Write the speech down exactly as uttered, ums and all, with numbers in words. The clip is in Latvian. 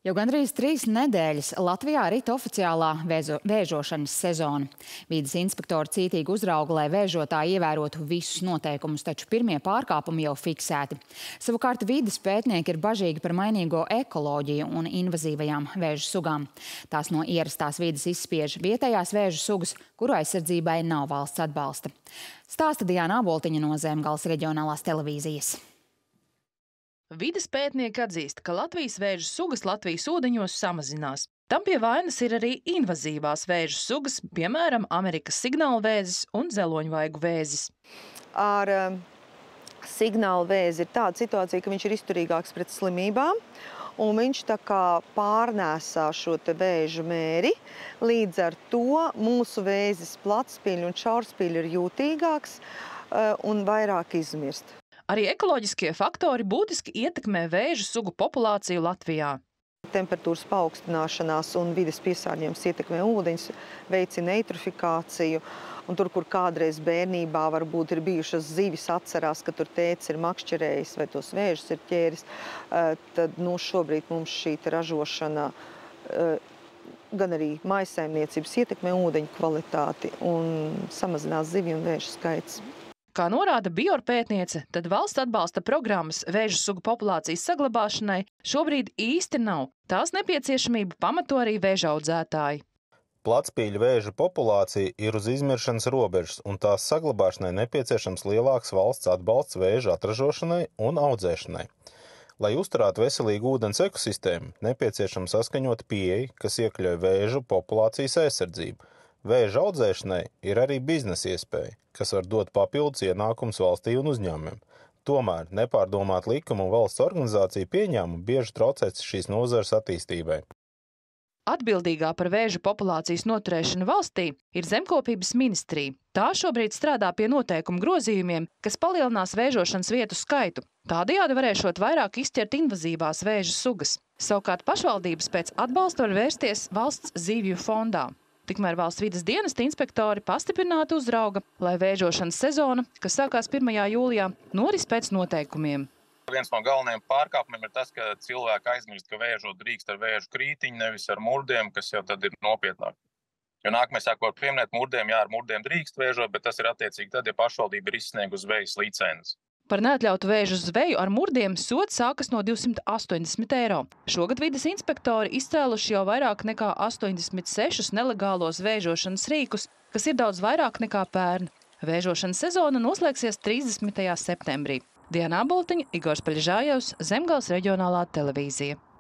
Jau gandrīz trīs nedēļas Latvijā rit oficiālā vēzo, vēžošanas sezona. Vīdes inspektori cītīgi uzrauga, lai vēžotāji ievērotu visus noteikumus, taču pirmie pārkāpumi jau fiksēti. Savukārt vīdes pētnieki ir bažīgi par mainīgo ekoloģiju un invazīvajām vēžu sugām. Tās no ierastās vīdes izspiež vietējās vēžu sugas, kuru aizsardzībai nav valsts atbalsta. Stāsta Diana Aboltiņa no Zemgales reģionālās televīzijas. Vides pētnieki atzīst, ka Latvijas vēžu sugas Latvijas ūdeņos samazinās. Tam pie vainas ir arī invazīvās vēžu sugas, piemēram, Amerikas signālvēzis un zeloņvaigu vēzis. Ar um, signālu vēzi ir tāda situācija, ka viņš ir izturīgāks pret slimībām, un viņš tā kā pārnēsā šo te vēžu mēri. Līdz ar to mūsu vēzis platspīļi un šaurspīļi ir jūtīgāks uh, un vairāk izmirst. Arī ekoloģiskie faktori būtiski ietekmē vēžu sugu populāciju Latvijā. Temperatūras paaugstināšanās un vides piesārņojums ietekmē ūdeņus, veicina eitrofikāciju. Un tur, kur kādreiz bērnībā varbūt ir bijušas zivis, atcerās, ka tur tētis ir makšķerējis vai tos vēžus ir ķēris, tad nu, šobrīd mums šī ražošana, gan arī mājsaimniecības ietekmē ūdeņu kvalitāti un samazinās zivju un vēžu skaits. Kā norāda biorpētniece, tad valsts atbalsta programmas vēžu sugu populācijas saglabāšanai šobrīd īsti nav. Tās nepieciešamību pamato arī vēžaudzētāji. Platspīļu vēžu populācija ir uz izmiršanas robežas, un tās saglabāšanai nepieciešams lielāks valsts atbalsts vēžu atražošanai un audzēšanai. Lai uzturētu veselīgu ūdens ekosistēmu, nepieciešama saskaņota pieeja, kas iekļauj vēžu populācijas aizsardzību. Vēža audzēšanai ir arī biznesa iespēja, kas var dot papildus ienākumus valstī un uzņēmumiem. Tomēr nepārdomāt likumu un valsts organizāciju pieņēmumu bieži traucēs šīs nozares attīstībai. Atbildīgā par vēžu populācijas noturēšanu valstī ir Zemkopības ministrija. Tā šobrīd strādā pie noteikumu grozījumiem, kas palielinās vēžošanas vietu skaitu. Tādējādi varēšot vairāk izķert invazīvās vēžu sugas. Savukārt pašvaldības pēc atbalsta var vērsties valsts zivju fondā. Tikmēr valsts vides dienesta inspektori pastiprināti uzrauga, lai vēžošanas sezona, kas sākās pirmajā jūlijā, noris pēc noteikumiem. Viens no galvenajiem pārkāpumiem ir tas, ka cilvēki aizmirst, ka vēžot drīkst ar vēžu krītiņu, nevis ar murdiem, kas jau tad ir nopietnāk. Jo nākamais sākot pieminēt murdiem, jā, ar murdiem drīkst vēžot, bet tas ir attiecīgi tad, ja pašvaldība ir izsniegusi zvejas licences. Par neatļautu vēžu zveju ar murdiem sods sākas no divsimt astoņdesmit eiro. Šogad vides inspektori izcēluši jau vairāk nekā astoņdesmit sešus nelegālos vēžošanas rīkus, kas ir daudz vairāk nekā pērn. Vēžošanas sezona noslēgsies trīsdesmitajā septembrī. Diana Aboltiņa, Igors Paļžājevs, Zemgales reģionālā televīzija.